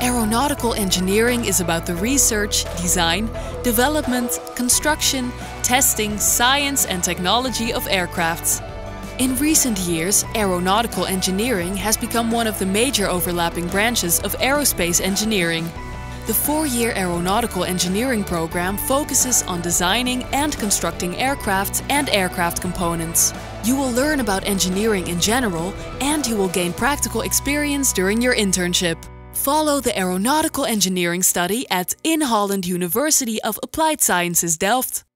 Aeronautical engineering is about the research, design, development, construction, testing, science and technology of aircrafts. In recent years, aeronautical engineering has become one of the major overlapping branches of aerospace engineering. The 4-year aeronautical engineering program focuses on designing and constructing aircraft and aircraft components. You will learn about engineering in general, and you will gain practical experience during your internship. Follow the aeronautical engineering study at In Holland University of Applied Sciences Delft.